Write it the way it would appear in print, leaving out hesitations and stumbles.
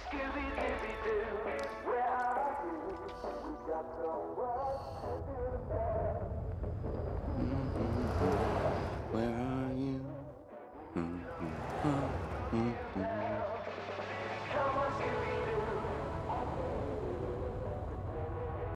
Scooby-Dooby-Doo, where are you? We got some work to do today.